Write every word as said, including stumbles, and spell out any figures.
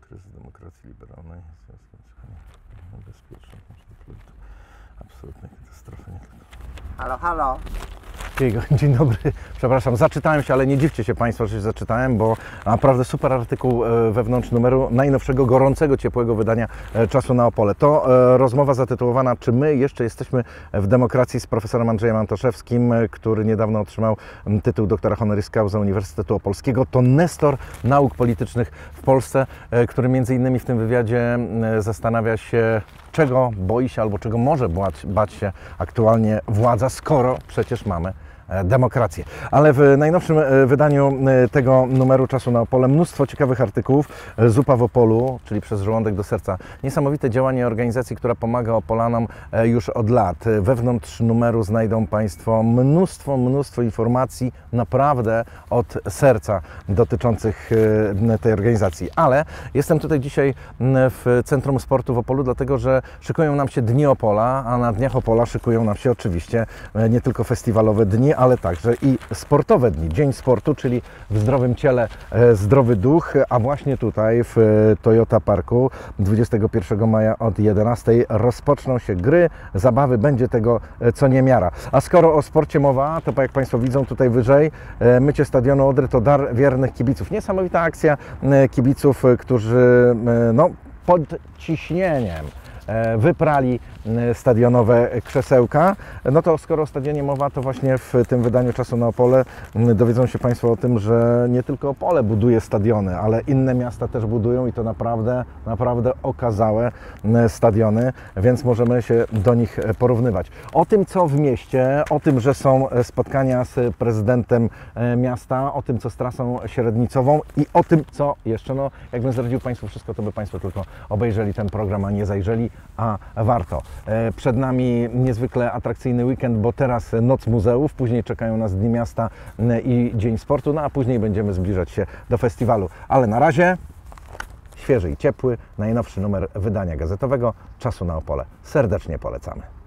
Kryzys demokracji liberalnej. Niebezpieczny. Absolutna katastrofa. Nie tylko. Halo, halo. Dzień dobry, przepraszam, zaczytałem się, ale nie dziwcie się Państwo, że się zaczytałem, bo naprawdę super artykuł wewnątrz numeru najnowszego, gorącego, ciepłego wydania Czasu na Opole. To rozmowa zatytułowana "Czy my jeszcze jesteśmy w demokracji?" z profesorem Andrzejem Antoszewskim, który niedawno otrzymał tytuł doktora honoris causa Uniwersytetu Opolskiego. To nestor nauk politycznych w Polsce, który między innymi w tym wywiadzie zastanawia się, czego boi się albo czego może bać, bać się aktualnie władza, skoro przecież mamy demokrację. Ale w najnowszym wydaniu tego numeru Czasu na Opole mnóstwo ciekawych artykułów. Zupa w Opolu, czyli Przez żołądek do serca. Niesamowite działanie organizacji, która pomaga Opolanom już od lat. Wewnątrz numeru znajdą Państwo mnóstwo, mnóstwo informacji naprawdę od serca dotyczących tej organizacji. Ale jestem tutaj dzisiaj w Centrum Sportu w Opolu, dlatego że szykują nam się Dni Opola, a na Dniach Opola szykują nam się oczywiście nie tylko festiwalowe dni, ale także i sportowe dni. Dzień sportu, czyli w zdrowym ciele zdrowy duch, a właśnie tutaj w Toyota Parku dwudziestego pierwszego maja od jedenastej rozpoczną się gry, zabawy, będzie tego co niemiara. A skoro o sporcie mowa, to jak Państwo widzą tutaj wyżej, mycie stadionu Odry to dar wiernych kibiców. Niesamowita akcja kibiców, którzy no, pod ciśnieniem wyprali stadionowe krzesełka. No to skoro o stadionie mowa, to właśnie w tym wydaniu Czasu na Opole dowiedzą się Państwo o tym, że nie tylko Opole buduje stadiony, ale inne miasta też budują i to naprawdę, naprawdę okazałe stadiony, więc możemy się do nich porównywać. O tym, co w mieście, o tym, że są spotkania z prezydentem miasta, o tym, co z trasą średnicową i o tym, co jeszcze, no jakbym zdradził Państwu wszystko, to by Państwo tylko obejrzeli ten program, a nie zajrzeli, a warto. Przed nami niezwykle atrakcyjny weekend, bo teraz Noc Muzeów, później czekają nas Dni Miasta i Dzień Sportu, no a później będziemy zbliżać się do festiwalu. Ale na razie świeży i ciepły, najnowszy numer wydania gazetowego Czasu na Opole. Serdecznie polecamy.